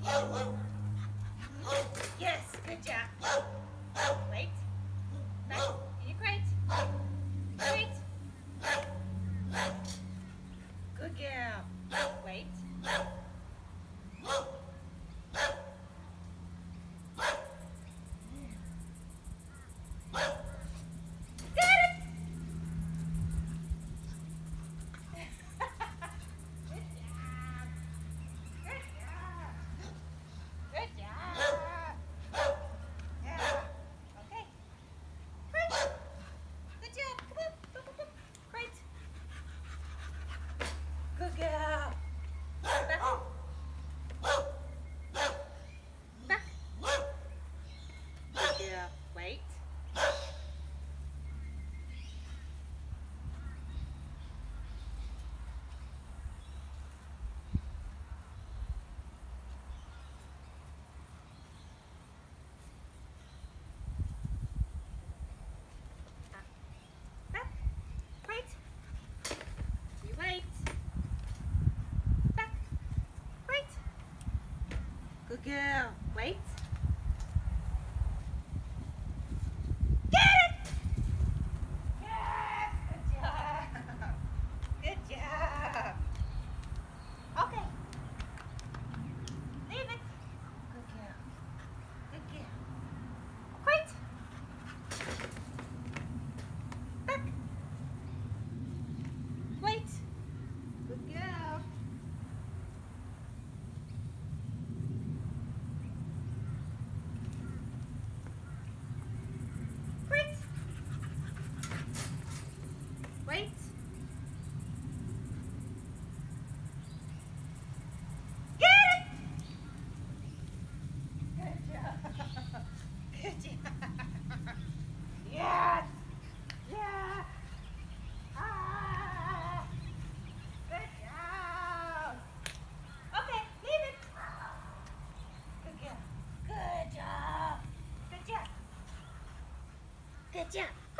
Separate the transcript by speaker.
Speaker 1: Yes, good job. Wait. Back. You're great. Great. Good girl. Wait. Good girl. Back. Back. Good girl. Wait. Back. Great. You wait. Back. Great. Good girl. Wait. Get it! Yes! Good job. Good job. Okay. Leave it. Good girl. Good girl. Great. Back. Wait. Good girl. Great. Wait. Get it. Good job. Good job. Yes. Yeah. Ah. Good job. Okay, leave it. Good girl. Good job. Good job. Good job.